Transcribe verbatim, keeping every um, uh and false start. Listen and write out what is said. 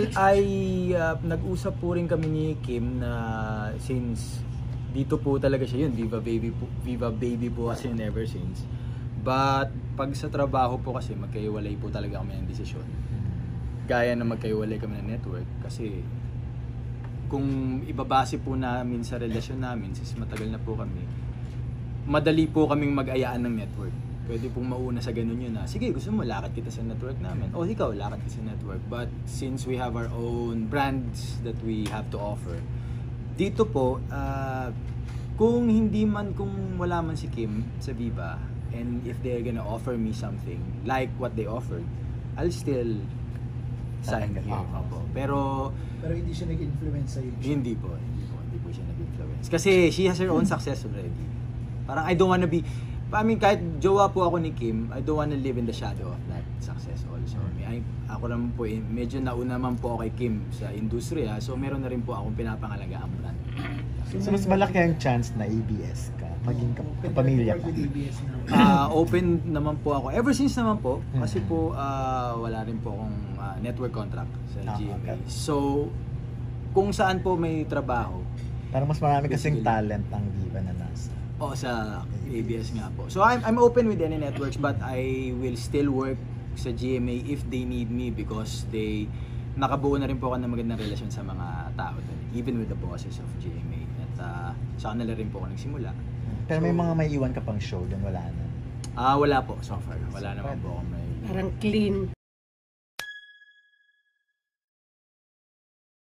ay uh, nag-usap po rin kami ni Kim na since dito po talaga siya yun, Viva Baby po, Viva Baby po kasi yun ever since. But pag sa trabaho po kasi magkaiwalay po talaga kami ng desisyon. Gaya na magkaiwalay kami ng network kasi kung ibabase po namin sa relasyon namin, since matagal na po kami, madali po kaming mag-ayaan ng network. Pwede pong mauna sa ganun yun na, sige gusto mo lakad kita sa network namin, o ikaw lakad kita sa network. But since we have our own brands that we have to offer, dito po, uh, kung hindi man, kung wala man si Kim sa Viva, and if they're gonna offer me something like what they offered, I'll still sign here. Oh, po. Pero pero hindi siya nag-influence sa iyo. Hindi po, hindi po, hindi po siya nag-influence. Kasi she has her own success already. Parang I don't wanna be, I mean, kahit jowa po ako ni Kim, I don't wanna live in the shadow of that success also. I mean, I, ako naman po, eh, medyo nauna naman po ako kay Kim sa industriya, so meron na rin po akong pinapangalagaan brand. So mas malaki ang chance na A B S ka, maging kapamilya ka. Uh, open naman po ako. Ever since naman po, kasi po uh, wala rin po akong uh, network contract sa G M A. So, kung saan po may trabaho. Parang mas marami kasing talent ang Viva na nasa. O sa A B S nga po. So I'm I'm open with any networks but I will still work sa G M A if they need me because they nakabuo na rin po ako ng magandang relasyon sa mga tao doon, even with the bosses of G M A. At uh, sa kanila rin po ako nagsimula. Pero so, may mga may iwan ka pang show doon, wala na? Ah, uh, wala po so far. Wala naman po ako may... Parang clean.